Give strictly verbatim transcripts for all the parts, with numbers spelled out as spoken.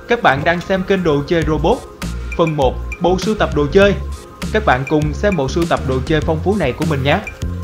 Các bạn đang xem kênh Đồ Chơi Robot. Phần một, bộ sưu tập đồ chơi. Các bạn cùng xem bộ sưu tập đồ chơi phong phú này của mình nhé.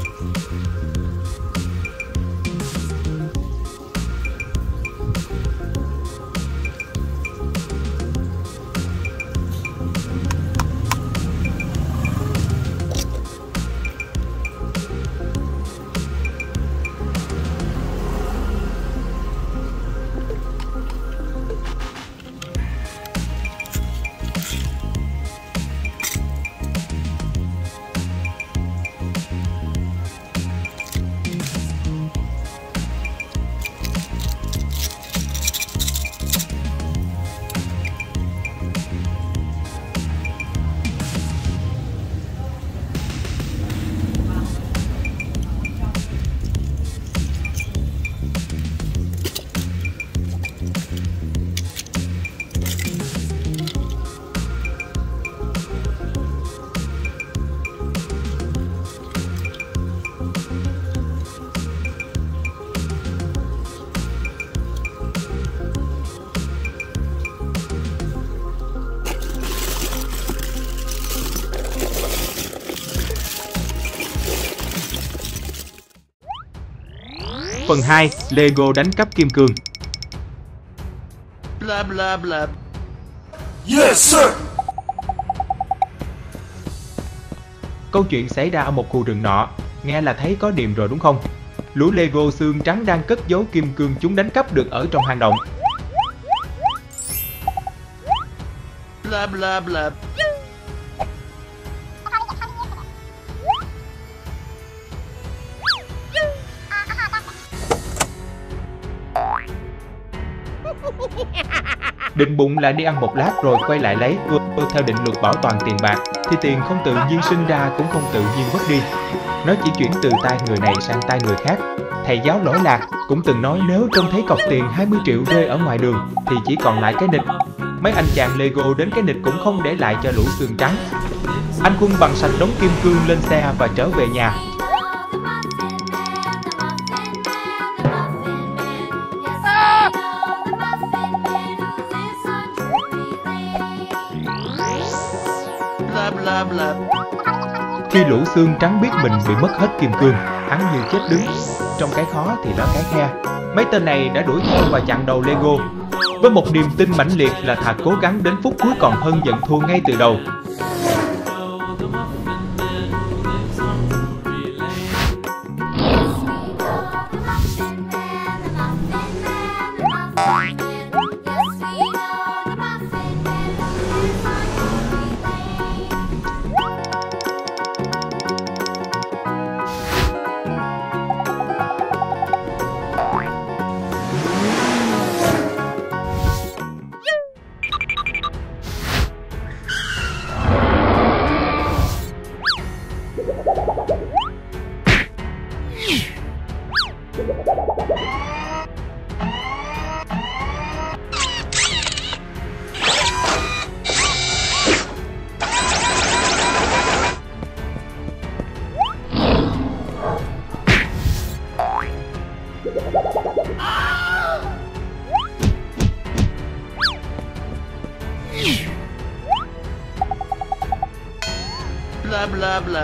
Phần hai, Lego đánh cắp kim cương. Blah blah blah. Yes, sir. Câu chuyện xảy ra ở một khu rừng nọ, nghe là thấy có điềm rồi đúng không? Lũ Lego xương trắng đang cất giấu kim cương chúng đánh cắp được ở trong hang động. Blah blah blah. Định bụng là đi ăn một lát rồi quay lại lấy. Theo định luật bảo toàn tiền bạc thì tiền không tự nhiên sinh ra cũng không tự nhiên mất đi. Nó chỉ chuyển từ tay người này sang tay người khác. Thầy giáo Lỗi Lạc cũng từng nói nếu trông thấy cọc tiền hai mươi triệu rơi ở ngoài đường thì chỉ còn lại cái nịch. Mấy anh chàng Lego đến cái nịch cũng không để lại cho lũ xương trắng. Anh Quân bằng sạch đống kim cương lên xe và trở về nhà. Blah blah. Khi lũ xương trắng biết mình bị mất hết kim cương, hắn như chết đứng. Trong cái khó thì đó cái khe. Mấy tên này đã đuổi theo và chặn đầu Lego với một niềm tin mãnh liệt là thà cố gắng đến phút cuối còn hơn nhận thua ngay từ đầu. Blah blah blah.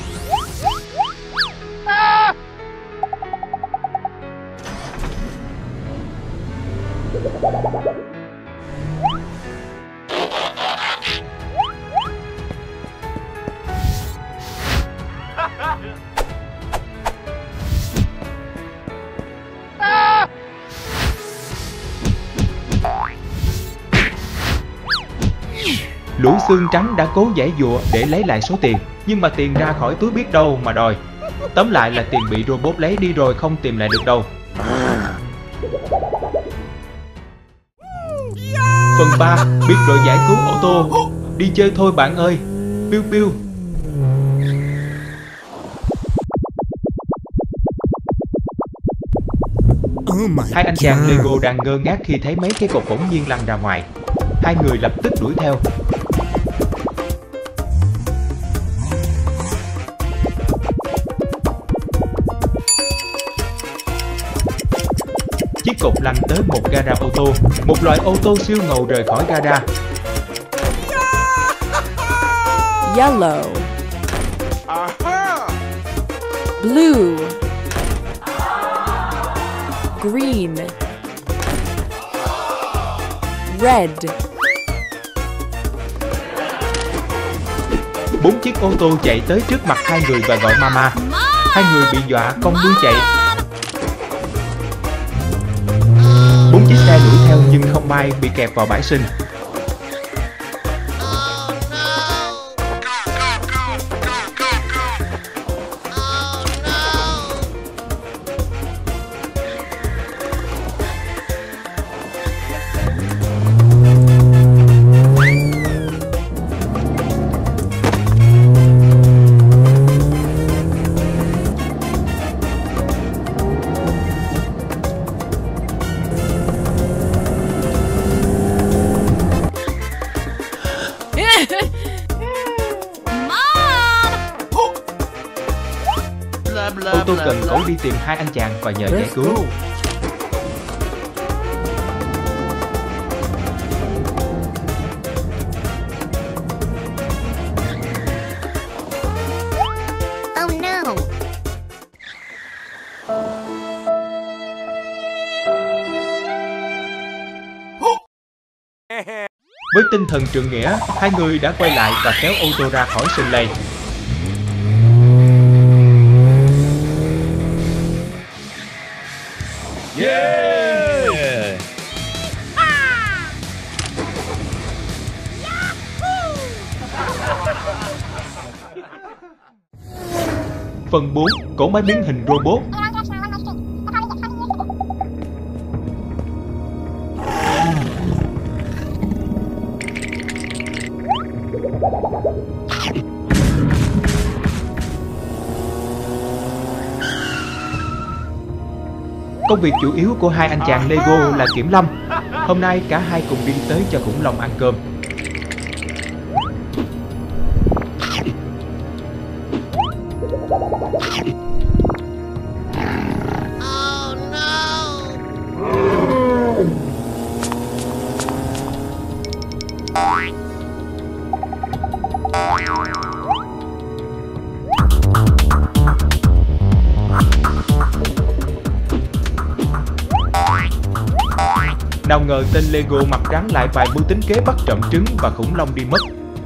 Lũ xương trắng đã cố giãy giụa để lấy lại số tiền, nhưng mà tiền ra khỏi túi biết đâu mà đòi. Tóm lại là tiền bị robot lấy đi rồi không tìm lại được đâu. Phần ba, biệt đội giải cứu ô tô. Đi chơi thôi bạn ơi. Piu piu. Hai anh chàng Lego đang ngơ ngác khi thấy mấy cái cột bỗng nhiên lăn ra ngoài. Hai người lập tức đuổi theo. cột lăn tới một gara ô tô. Một loại ô tô siêu ngầu rời khỏi gara. Yellow. Aha! Blue. Green. Red. Bốn chiếc ô tô chạy tới trước mặt hai người và gọi mama. Hai người bị dọa cong đuôi chạy. Bốn chiếc xe đuổi theo nhưng không may bị kẹp vào bãi sinh. Ô tô cần cẩu đi tìm hai anh chàng và nhờ giải cứu. Oh no! Với tinh thần trượng nghĩa, hai người đã quay lại và kéo ô tô ra khỏi sân lầy. Yeah! Phần bốn. Cỗ máy biến hình robot. Công việc chủ yếu của hai anh chàng Lego là kiểm lâm. Hôm nay cả hai cùng đi tới cho khủng long ăn cơm. Oh no! Nào ngờ tên Lego mặt rắn lại bày mưu tính kế bắt trộm trứng và khủng long đi mất.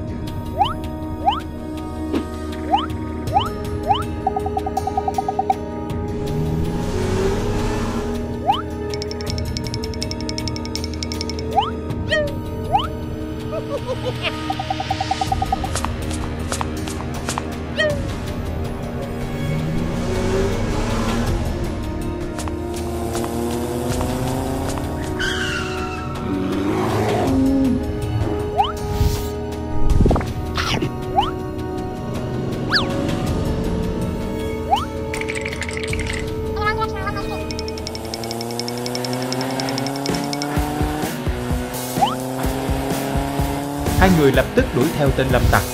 Hai người lập tức đuổi theo tên lâm tặc.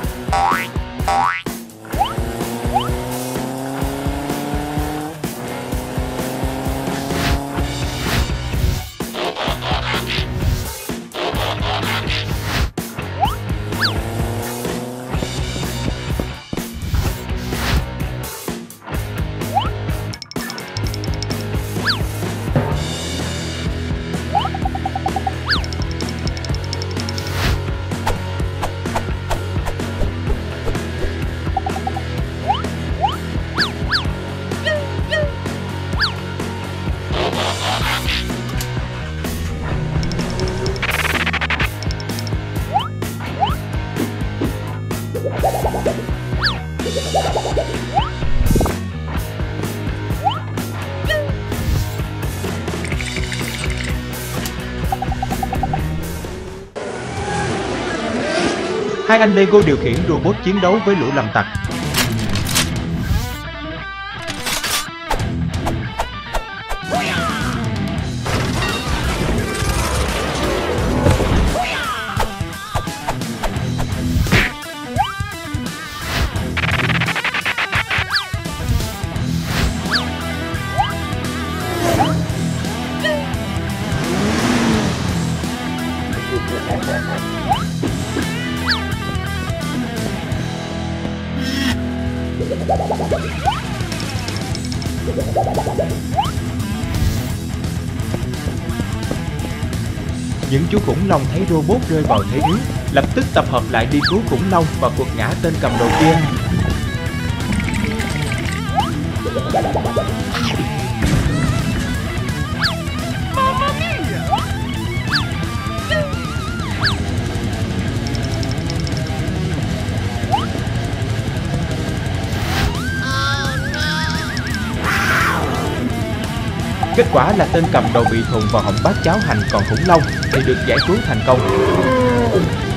Hai anh Lego điều khiển robot chiến đấu với lũ lâm tặc. Những chú khủng long thấy robot rơi vào thế yếu, lập tức tập hợp lại đi cứu khủng long và quật ngã tên cầm đầu kia. Kết quả là tên cầm đầu bị thùng vào họng bát cháo hành, còn khủng long thì được giải cứu thành công.